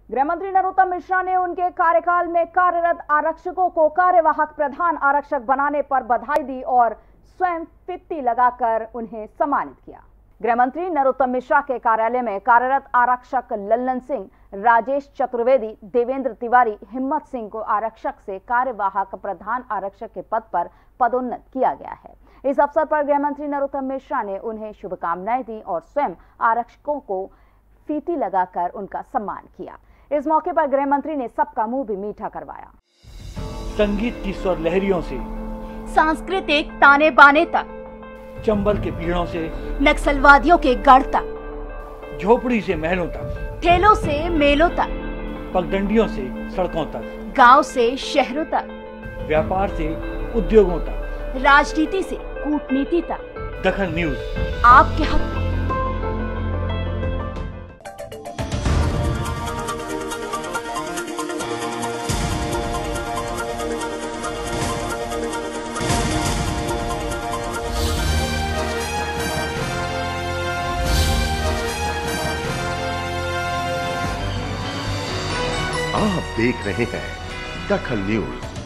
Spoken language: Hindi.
गृहमंत्री नरोत्तम मिश्रा ने उनके कार्यकाल में कार्यरत आरक्षकों को कार्यवाहक प्रधान आरक्षक बनाने पर बधाई दी और स्वयं फित्ती लगाकर उन्हें सम्मानित किया। गृहमंत्री नरोत्तम मिश्रा के कार्यालय में कार्यरत आरक्षक लल्लन सिंह, राजेश चतुर्वेदी, देवेंद्र तिवारी, हिम्मत सिंह को आरक्षक से कार्यवाहक प्रधान आरक्षक के पद पर पदोन्नत किया गया है। इस अवसर पर गृहमंत्री नरोत्तम मिश्रा ने उन्हें शुभकामनाएं दी और स्वयं आरक्षकों को फीती लगाकर उनका सम्मान किया। इस मौके पर गृहमंत्री ने सबका मुंह भी मीठा करवाया। संगीत की स्वर लहरियों से सांस्कृतिक ताने बाने तक, चंबल के पीड़ों से नक्सलवादियों के गढ़ तक, झोपड़ी से महलों तक, ठेलों से मेलों तक, पगडंडियों से सड़कों तक, गांव से शहरों तक, व्यापार से उद्योगों तक, राजनीति से कूटनीति तक, दखल न्यूज आपके हाथ में। आप देख रहे हैं दखल न्यूज।